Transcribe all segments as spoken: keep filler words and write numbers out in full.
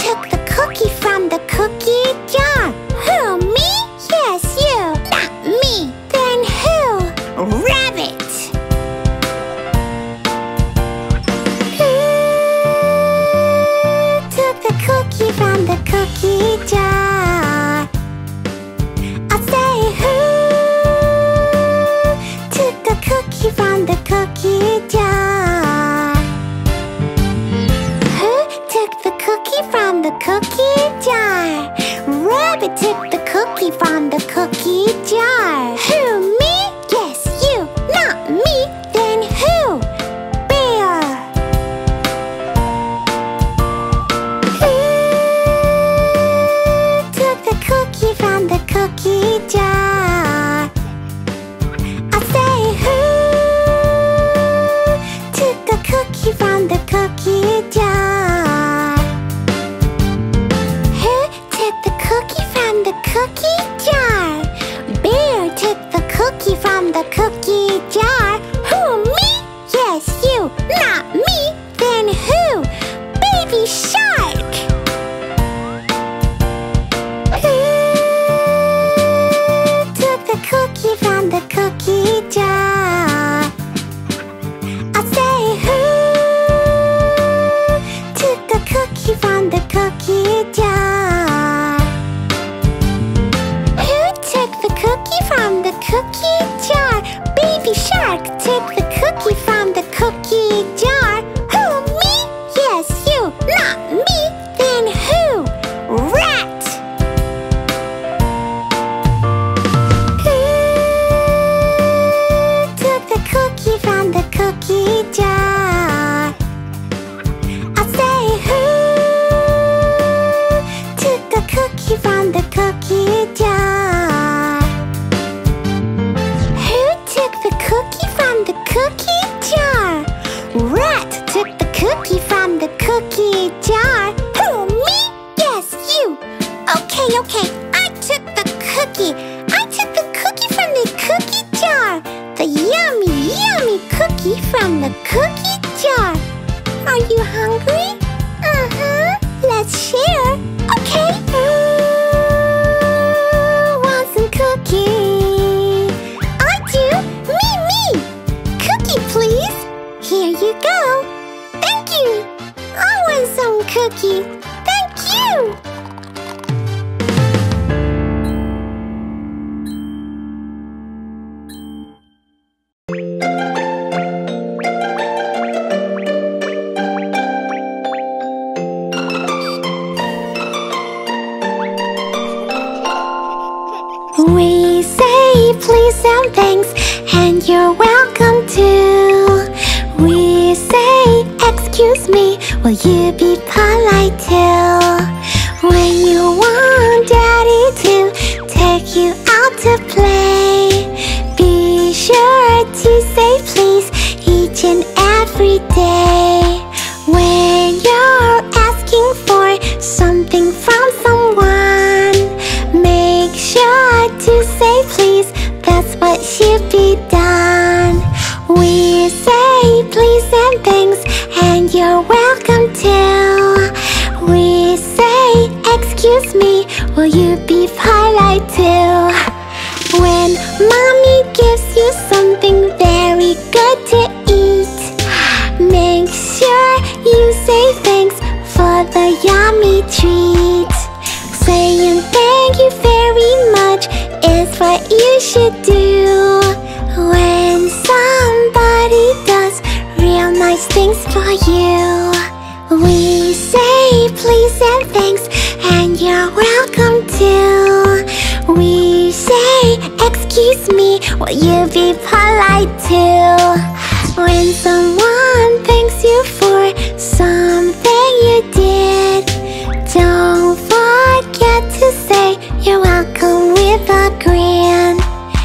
took the cookie from the cookie jar? Who, me? Yes, you. Not me. Then who? Rabbit. Who took the cookie from the cookie jar? I say who took the cookie from the cookie jar? Who took the cookie from the cookie jar? Rabbit took the cookie from the cookie jar. Who, me? Yes, you. Not me. Then who? Bear. Who took the cookie from the cookie jar? I say who took the cookie from the cookie jar? Who took the cookie from the cookie jar? Bear took the cookie from the cookie jar. Who, me? Yes, you. Not me. Then who? Baby shark. Who took the cookie from the cookie jar? I say who took the cookie from the cookie jar? Who took the cookie from the cookie jar? Baby shark took the cookie from the cookie jar. Who, me? Yes, you. Not me. Then who? Rat. Who took the cookie from the cookie jar? I say who took the cookie from the cookie jar? Who took the cookie from the cookie jar? Rat took the cookie from the cookie jar. Who, me? Yes, you. Okay, okay, I took the cookie. I took the cookie from the cookie jar. The yummy, yummy cookie from the cookie jar. Are you hungry? Uh-huh. Let's share. Okay. Who wants some cookie? I do. Me, me. Cookie, please. Here you go. Thank you. I want some cookie. Thank you. We say please and thanks, and you're welcome too. We say excuse me, will you be polite too? When you want daddy to take you out to play, be sure to say please each and every day. When you're asking for something from someone, make sure to say please, that's what should be done. We say please and thanks, and you're welcome too. We say excuse me, will you be polite too? When mommy gives you something very good to eat, make sure you say thanks for the yummy treat. Saying thank you very much is what you should do when somebody does real nice things for you. We say please and thanks, and you're welcome too. We say excuse me, will you be polite too? When someone thanks you for something you did, don't forget to say you're welcome with a grin.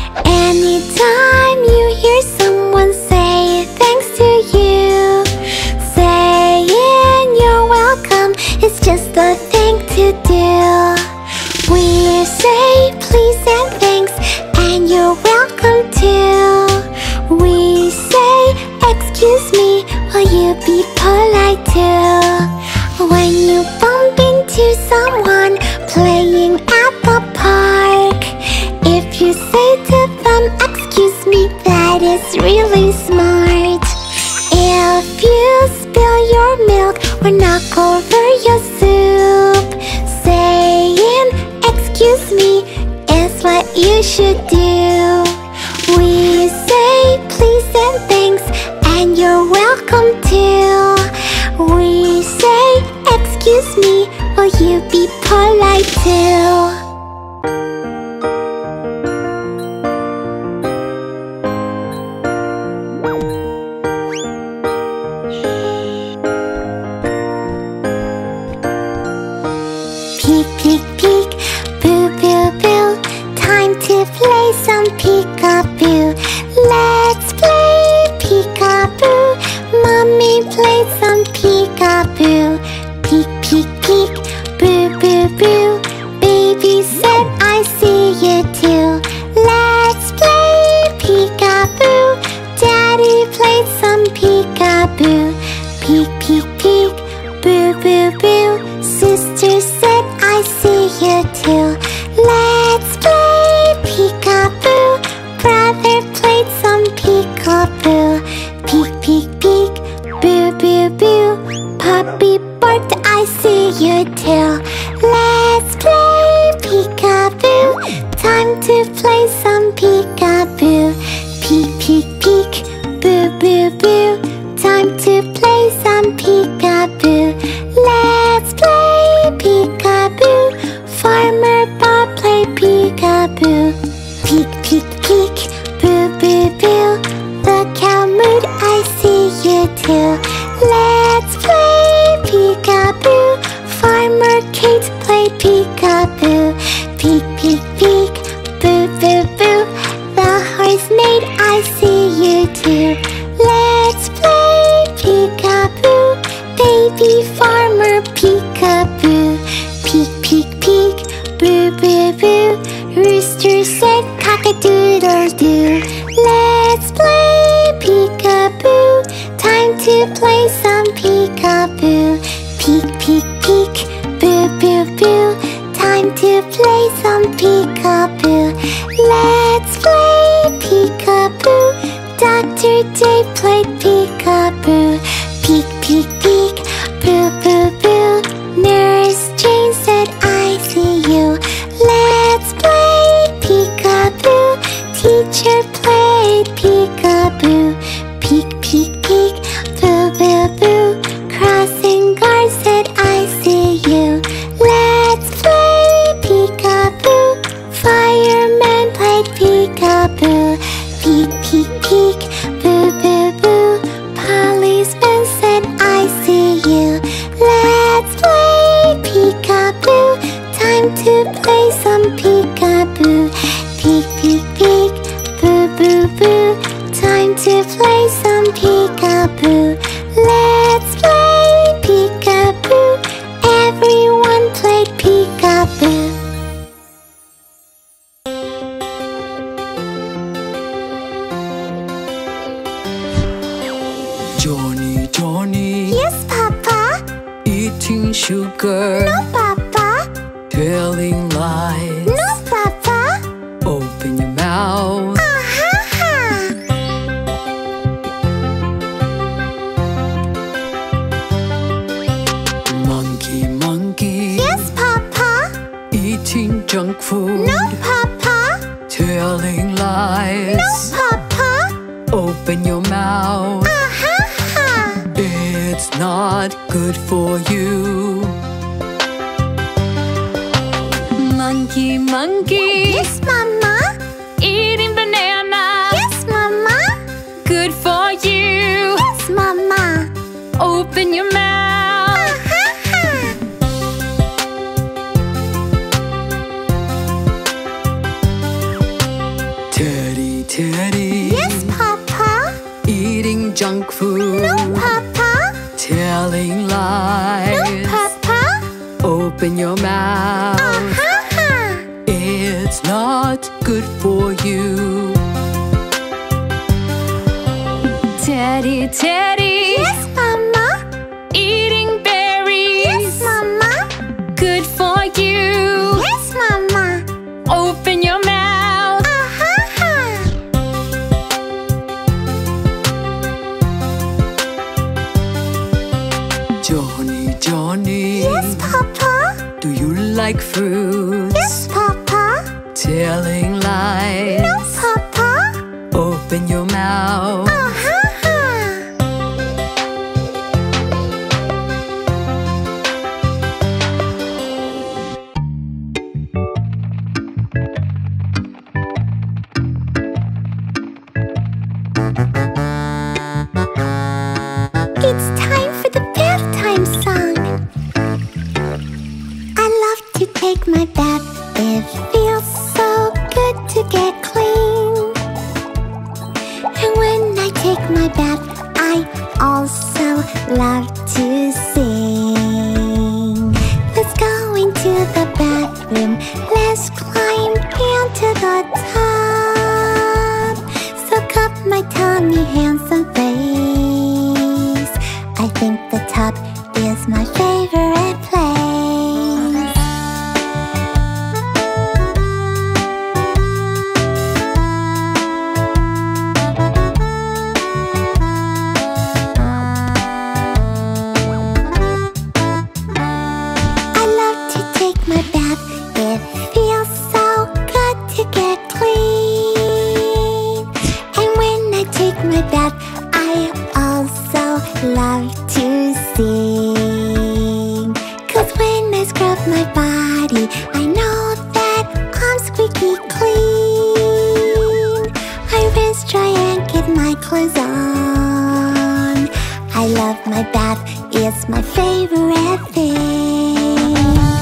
Anytime you hear someone say thanks to you, saying you're welcome is just the thing to do. We say please and thanks, and you're welcome too. We say excuse me, will you be polite too? When you bump into to someone playing at the park. If you say to them, excuse me, that is really smart. If you spill your milk or knock over your soup, saying excuse me is what you should do. We say please and thanks and you're welcome too. We say excuse me, will you be polite too? Peek, peek, peek, boo, boo, boo. Time to play some peekaboo. Let's play peekaboo. Mommy played some peekaboo. Peek, peek, peek, boo, boo, boo. Baby said I see you too. Let's play peekaboo. Daddy played some peekaboo. Peek, peek, peek, boo, boo, boo. Sister said I see you too. Let's play peekaboo. Brother played some peekaboo. Peek, peek, peek, boo, boo, boo. Puppy barked, I see you too. Let's play peekaboo. Time to play some peekaboo. Peek, peek, peek, boo, boo, boo. Time to play some peekaboo. Let's play peekaboo. Farmer Bob played peekaboo. Peek, peek, peek, boo, boo, boo. The cow mooed, I see you too. Let's play peekaboo. Farmer Kate played peekaboo. Peek, peek, peek, boo, boo, boo. The horse neighed, I see you too. Let's play peekaboo. Baby farmer peekaboo. Peek, peek, peek, boo, boo, boo. Rooster said cock-a-doodle-doo. Let's play peekaboo. Time to play some peekaboo. Peek, peek, peek, boo, boo, boo. Time to play some peekaboo. Let's play peekaboo. Doctor J played peekaboo. Peek, peek, peek, boo, boo, boo. Nurse Jane said I see you. Let's play peekaboo. Teacher played peekaboo. Peek, peek, peek, boo, boo, boo. Crossing guard said I see you. Let's play peekaboo. Fireman played peekaboo. Peek, peek, peek, boo, boo, boo. Policeman said I see you. Let's play peekaboo. Time to play some peekaboo. Peek, peek, peek, boo, boo, boo. Time to play some peekaboo. Let's play peekaboo. Everyone played peekaboo. Johnny, Johnny, Yes, Papa. eating sugar, No, Papa. telling lies. No, Papa. Open your mouth. Ah-ha-ha. Monkey, monkey, Yes, Papa. eating junk food, No, Papa. telling lies. No, Papa. Open your mouth. Ah-ha-ha. It's not good for you. Monkey, monkey, Yes, Mama. eating banana. Yes, Mama. Good for you. Yes, Mama. Open your mouth. Ah-ha-ha. Teddy, Teddy, Yes, Papa. eating junk food, No, Papa. telling No, lies. Papa. Open your mouth. Ah-ha-ha. It's not good for you. Teddy, Teddy, Yes, Mama. eating berries. Yes, Mama. Good like fruits. Yes, Papa. Telling lies. No, Papa. Open your mouth. Uh-huh. It's time for the bedtime song. I love to take my bath. It feels so good to get clean. And when I take my bath, I also love to sing. Let's go into the bathroom. Let's climb into the tub. Soak up my tummy, hands and face. I think the tub is my favorite place. I love to take my bath. It feels so good to get clean. And when I take my bath, I also love to sing. 'Cause when I scrub my body, I know that I'm squeaky clean. I rinse, dry and get my clothes on. I love my bath, it's my favorite thing.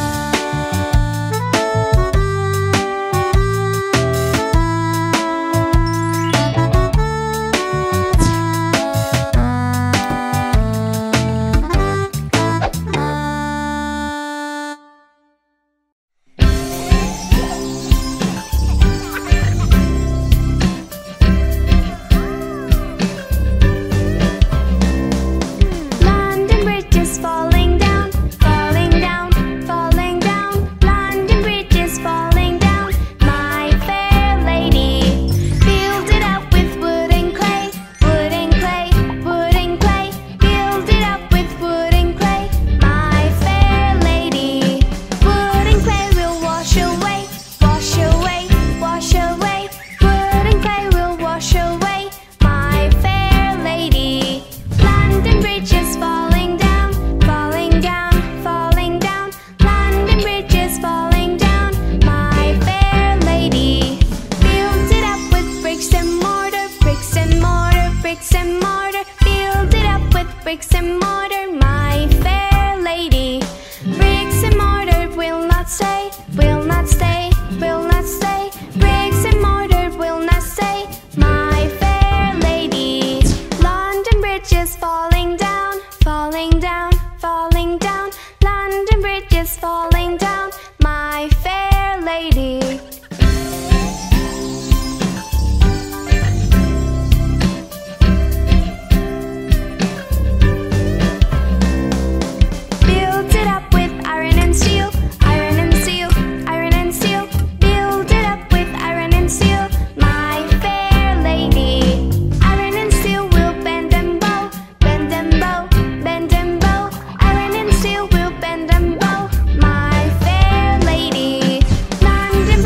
London Bridge is falling down, falling down, falling down. London Bridge is falling down, my fair lady. Build it up with wood and clay, wood and clay, wood and clay. Build it up with wood and clay, my fair lady. Wood and clay will wash away, wash away, wash away. Wood and clay will wash away, my fair lady. London Bridge is falling down, falling down, falling down. London Bridge is falling down, my fair lady. Build it up with bricks and mortar, bricks and mortar, bricks and mortar. Build it up with bricks and mortar, my fair lady. Bricks and mortar will not stay, will not stay, will not stay. Bricks and mortar will not stay, my fair lady. London Bridge is falling down, falling down, falling down. London Bridge is falling down, my fair lady. Build it up with iron and steel, iron and steel, iron and steel. Build it up with iron and steel, my fair lady. Iron and steel will bend and bow, bend and bow, bend and bow. Iron and steel will bend and bow, my fair lady. London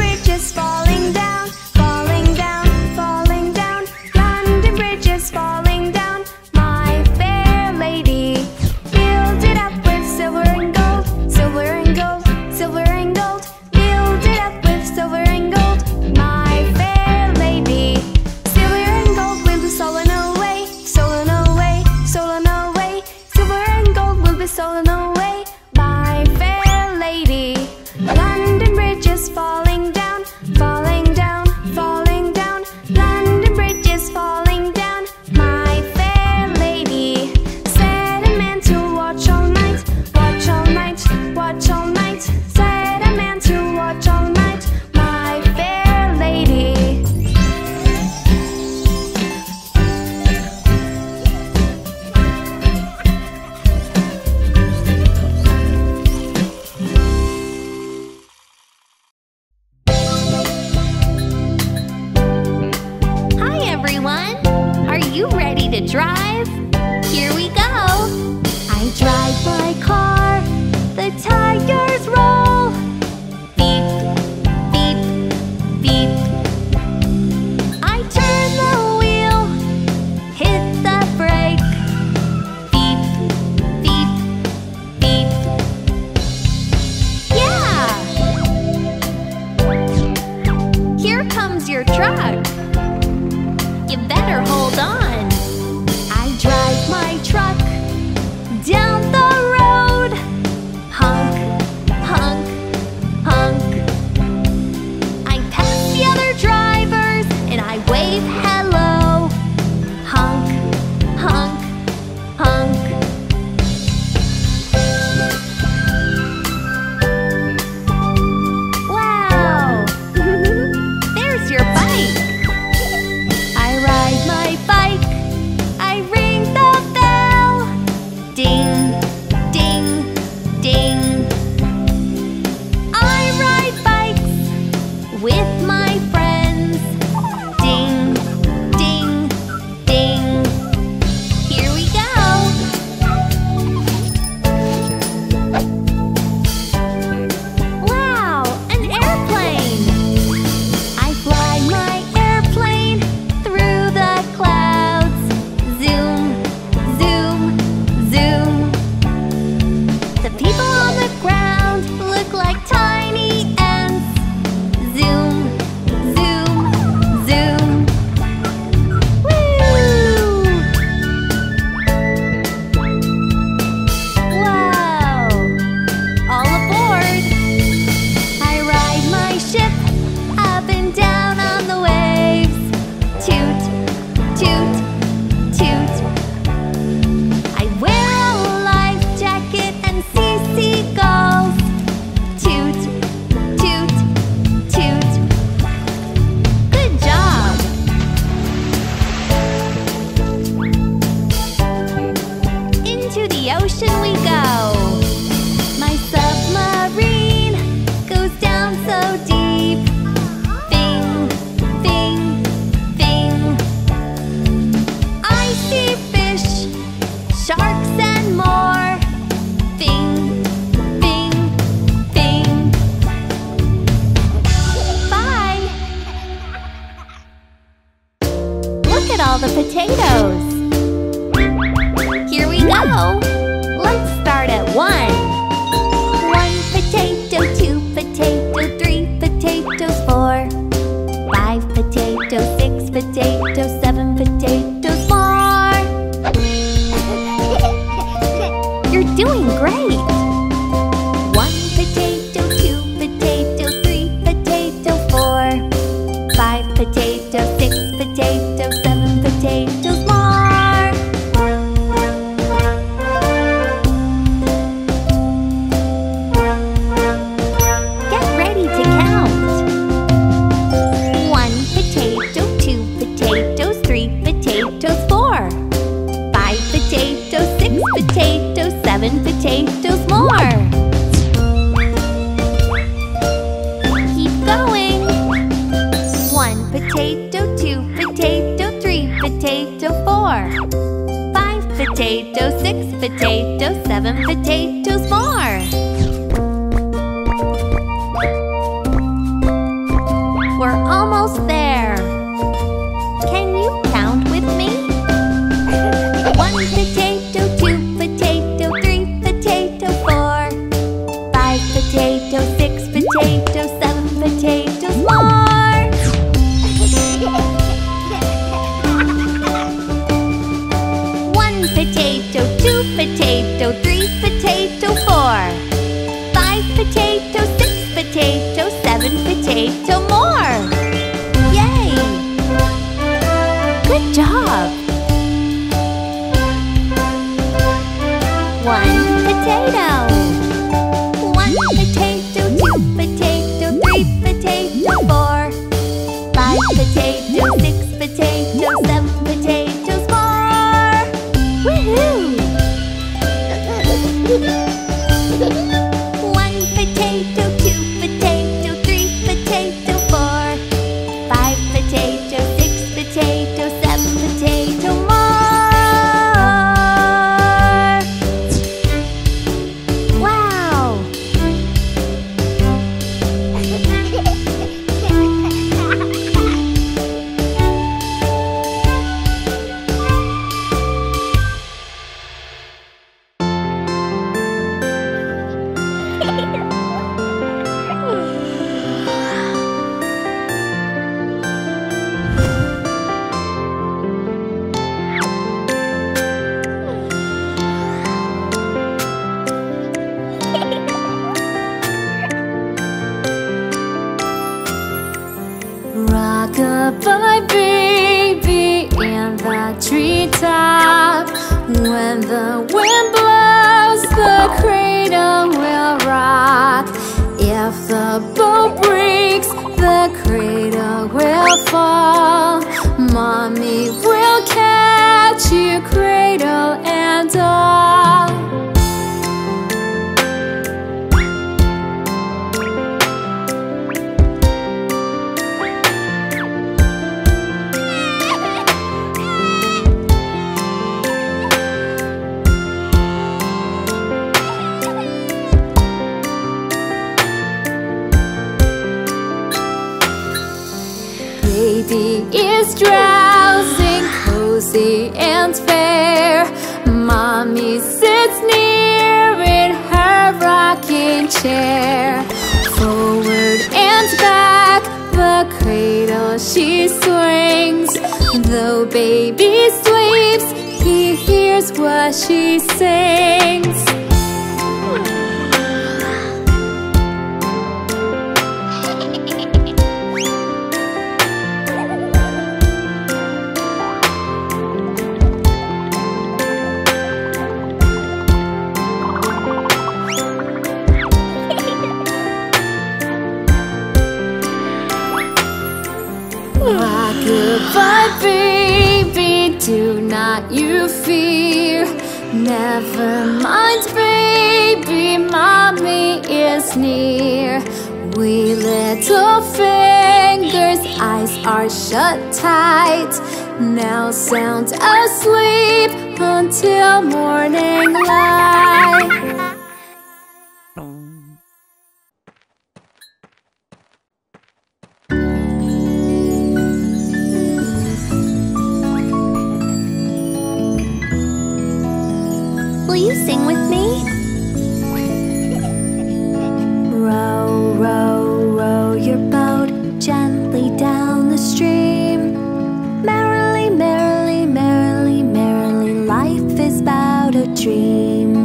truck. You better hold on. I drive my truck down the road. Honk, honk, honk. I pass the other drivers and I wave hello. Honk, honk, honk. Wow! There's your bike. I ride my bike. I ring the bell. Ding, ding, ding. I ride bikes with my friends. Ding, ding, ding. Here we go. Wow, an airplane. I fly my airplane through the clouds. Zoom, zoom, zoom. The people on the ground look like tiny ants. Zoom, zoom, zoom. Woo! Wow! All aboard! I ride my ship up and down on the waves. Toot, toot, toot. I wear a life jacket and see seagulls. Toot, toot, toot. Good job! Into the ocean we go. My submarine goes down so deep. Bing, bing, bing. I see fish, sharks and more. Bing, bing, bing. Bye! Look at all the potatoes. Here we go. Let's start at one. One potato, two potato, three potatoes, four. Five potatoes, six potatoes, seven potatoes, more. You're doing great. One potato, two potato, three potato, four. Five potatoes, six potatoes, seven potatoes, more. Get ready to count. One potato, two potatoes, three potatoes, four. Five potatoes, six potatoes, seven potatoes, more. Keep going. One potato, two potato, three potato, four. Five potatoes, six potatoes, seven potatoes, more. We're almost there. Can you count with me? One potato, two potato, three potato, four. Five potato, six potato, seven potatoes, more. One potato, two potato, three potato, four. Five potato, six potato, seven potato, more. Yay! Good job! One potato. One potato, two potato, three potato, four. Five potato, six potato, seven potatoes, more. Woohoo! goodbye, baby, in the treetop. When the wind blows, the cradle will rock. If the boat breaks, the cradle will fall. Mommy will catch you, cradle and all. Baby is drowsing, cozy and fair. Mommy sits near in her rocking chair. Forward and back, the cradle she swings. Though baby sleeps, he hears what she sings. Goodbye, baby, do not you fear. Never mind, baby, mommy is near. We little fingers, eyes are shut tight. Now sound asleep until morning light. Will you sing with me? Row, row, row your boat gently down the stream. Merrily, merrily, merrily, merrily, life is but a dream.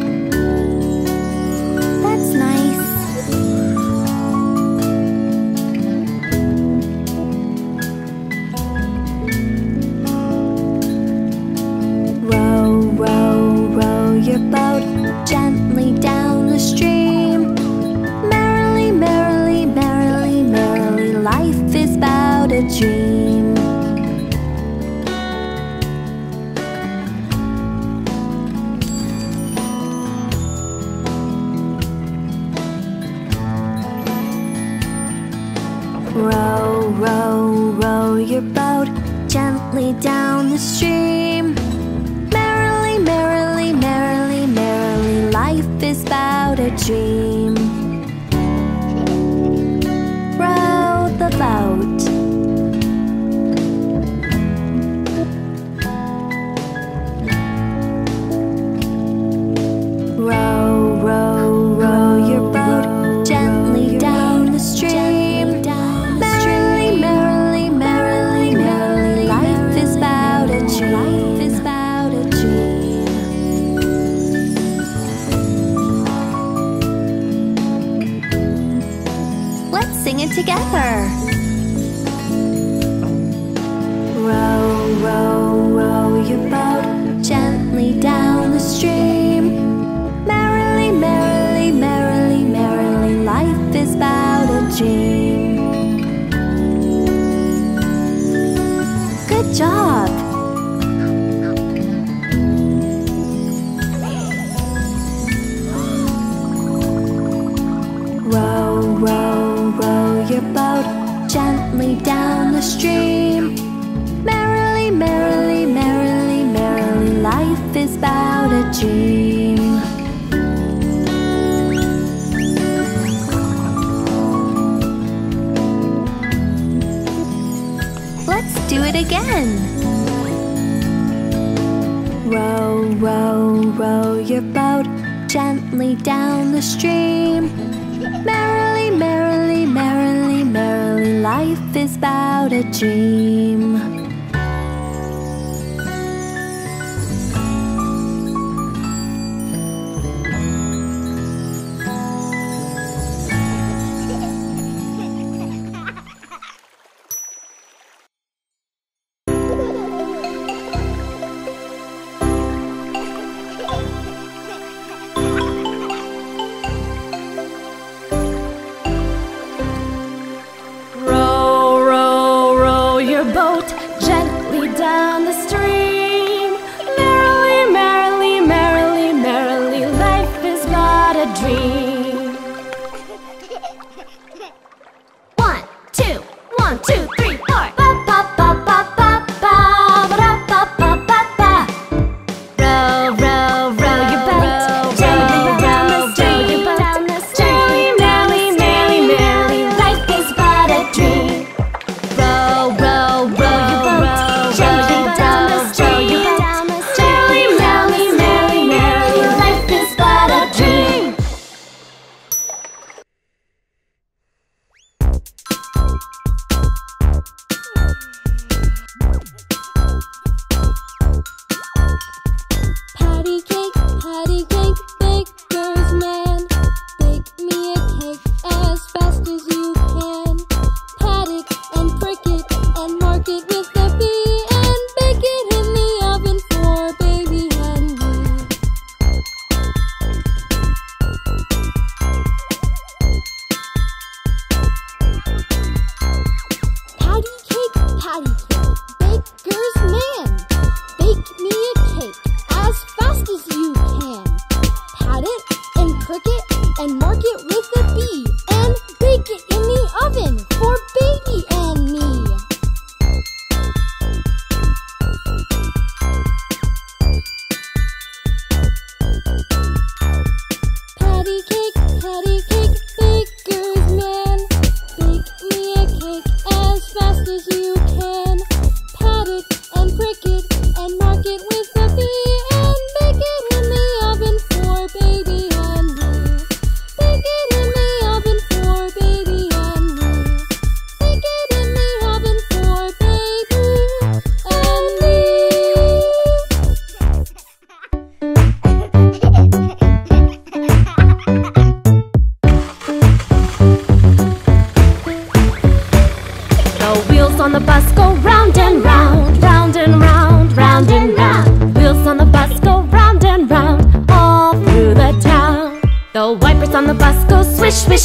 That's nice. Row, row, row your boat gently down the stream. Merrily, merrily, merrily, merrily, life is but a dream. Row, row, row your boat gently down the stream. Merrily, merrily, merrily, merrily, life is but a dream. Row the boat. Row, row, row your boat gently down the stream. Merrily, merrily, merrily, merrily, life is but a dream. Life is but a dream. Let's sing it together. Row, row, row your boat gently down the stream. Merrily, merrily, merrily, merrily, life is but a dream. Good job! Row, row, row your boat gently down the stream. Merrily, merrily, merrily, merrily, life is but a dream. Let's do it again. Row, row, row your boat gently down the stream. Merrily, merrily, merrily, merrily, life is but a dream.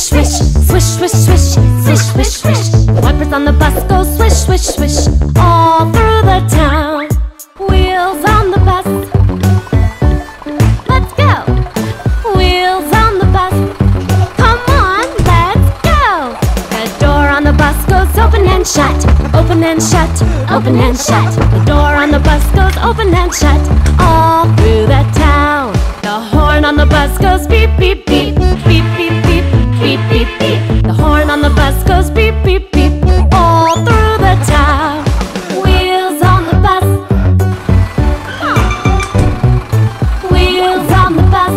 swish, swish, swish, swish, swish, swish, swish. The wipers on the bus go swish, swish, swish, all through the town. Wheels on the bus, let's go. Wheels on the bus, come on, let's go. The door on the bus goes open and shut, open and shut, open and shut. The door on the bus goes open and shut, all through the town. The horn on the bus goes beep, beep, beep, beep, beep, beep, beep, beep, beep. The horn on the bus goes beep, beep, beep, all through the town. Wheels on the bus, wheels on the bus,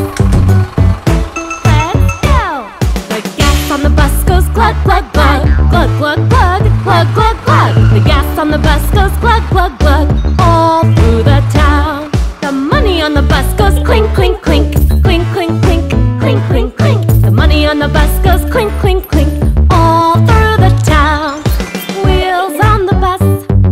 let's go. The gas on the bus goes glug, glug, glug, glug, glug, glug, glug, glug, glug. The gas on the bus goes glug, glug, glug, all through the town. The money on the bus goes clink, clink, clink, clink, clink, clink, clink, clink, clink. The money on the bus goes clink, clink, clink, all through the town. Wheels on the bus,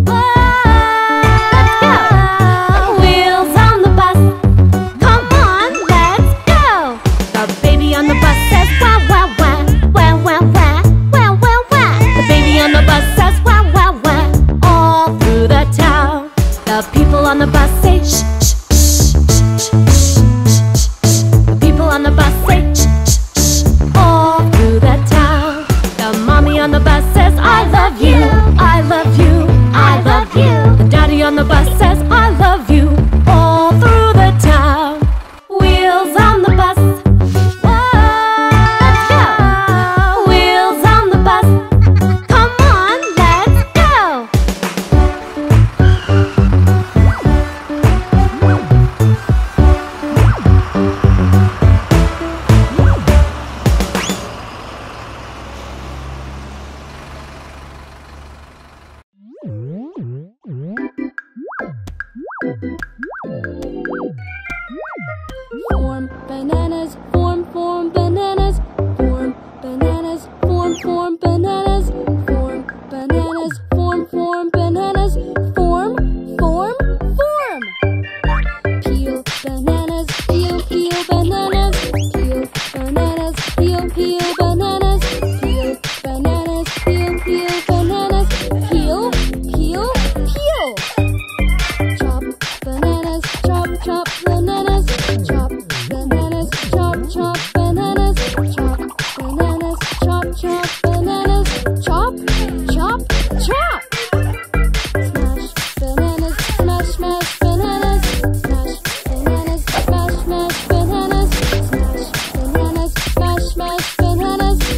let's go. Wheels on the bus, come on, let's go. The baby on the bus says wah, wah, wah, wah, wah, wah, wah, wah, wah. The baby on the bus says wah, wah, wah, all through the town. The people on the bus say shh, shh, shh, shh, shh, shh. The people on the bus say shh, shh, shh, all through the town. The mommy on the bus says I love you, I love you, I love you. The daddy on the bus says I love you, all through the town. Wheels on the bus, let's go. Wheels on the bus, come on, let's go. Form bananas, form, form bananas, form bananas, form, form bananas, form bananas, form, form bananas, form, form, form. Peel bananas, peel, peel bananas, peel bananas, peel, peel bananas, peel bananas, peel, peel bananas, peel, peel, peel. Chop bananas, chop, chop bananas, chop bananas, chop, chop bananas, chop bananas, chop, chop bananas, chop, chop, chop. Smash bananas, smash, smash bananas, smash bananas, smash, smash bananas, smash bananas, smash, smash bananas,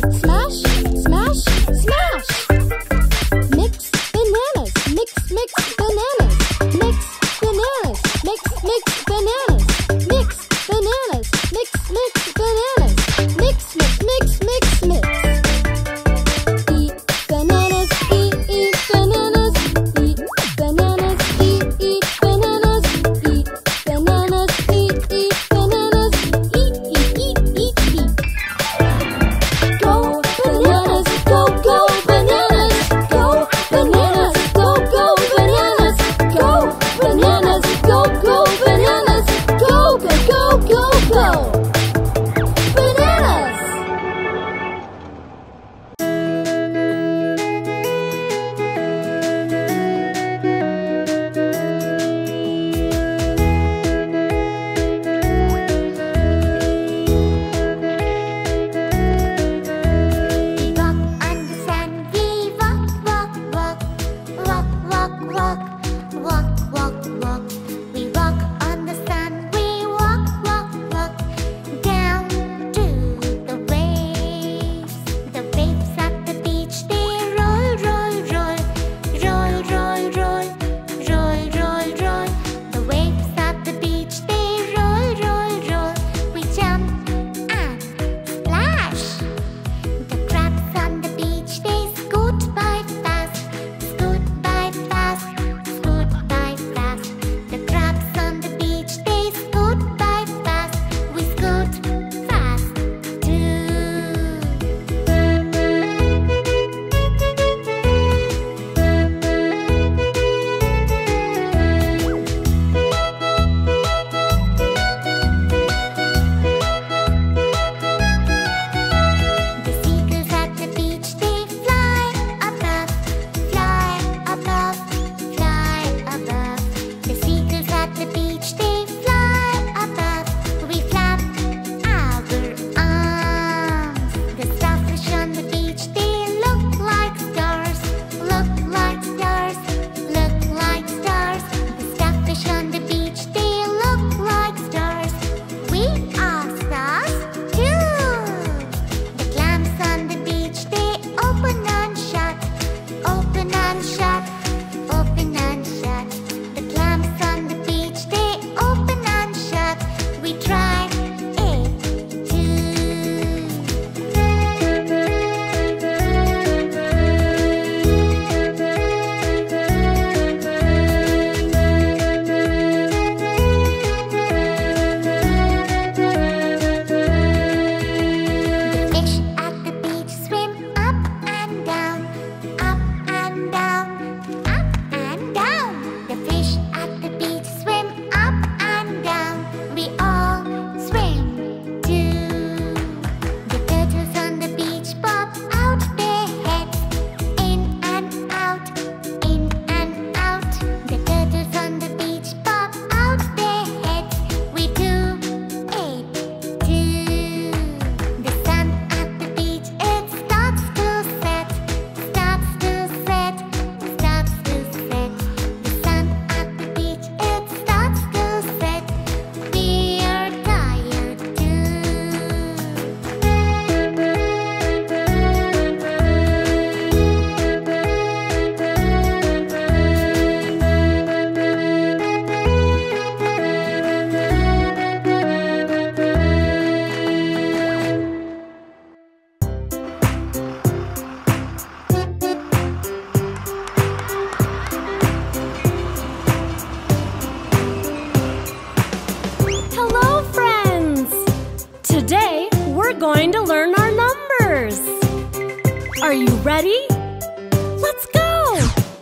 Are you ready? Let's go!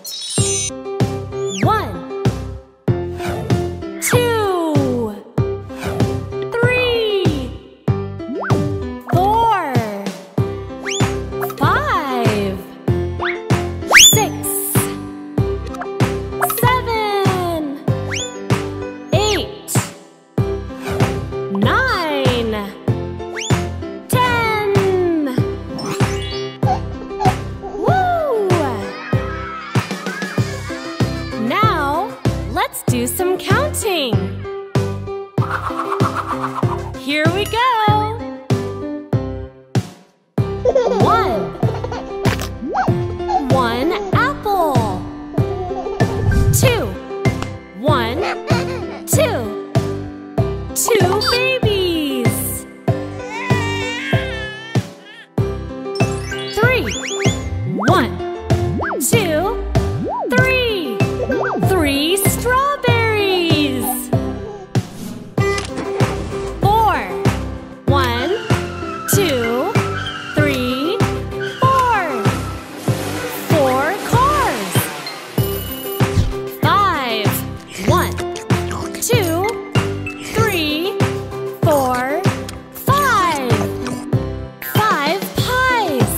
One, two, three, four, five, six, seven, eight, nine, ten. Woo! Now, let's do some counting. Here we go. One. One apple. Two. One, two. Two babies. Three. One, two, three. Three strawberries. Four. One, two, three, four. Four cars. Five. One, two, three, four, five. Five pies.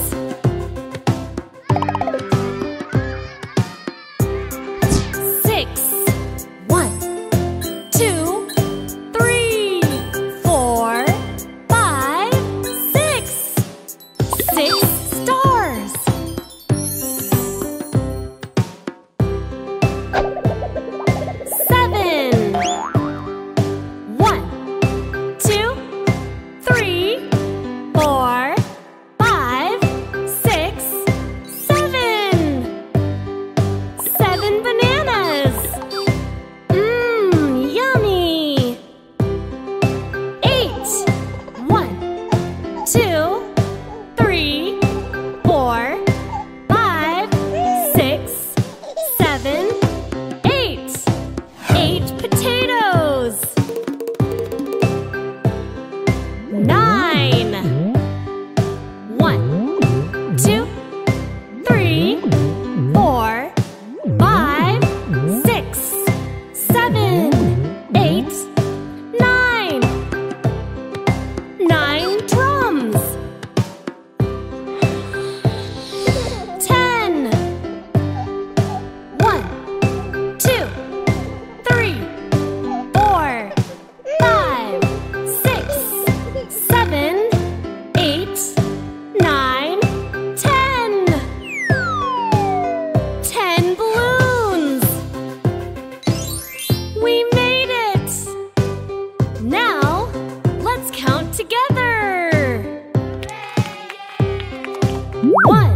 Six. One, two, three, four, five, six. Six stars. Seven. One, two, three, four, five, six, seven. Seven bananas. Mmm, yummy. Eight. One, two, three, four, five, six, seven, eight. Eight potatoes. Nine. One, two, three, four, five, six, seven, eight, nine. Nine drums. Ten. One, two, three, four, five, six, seven, eight, nine, ten. Ten balloons. We made it. Now, let's count together. One.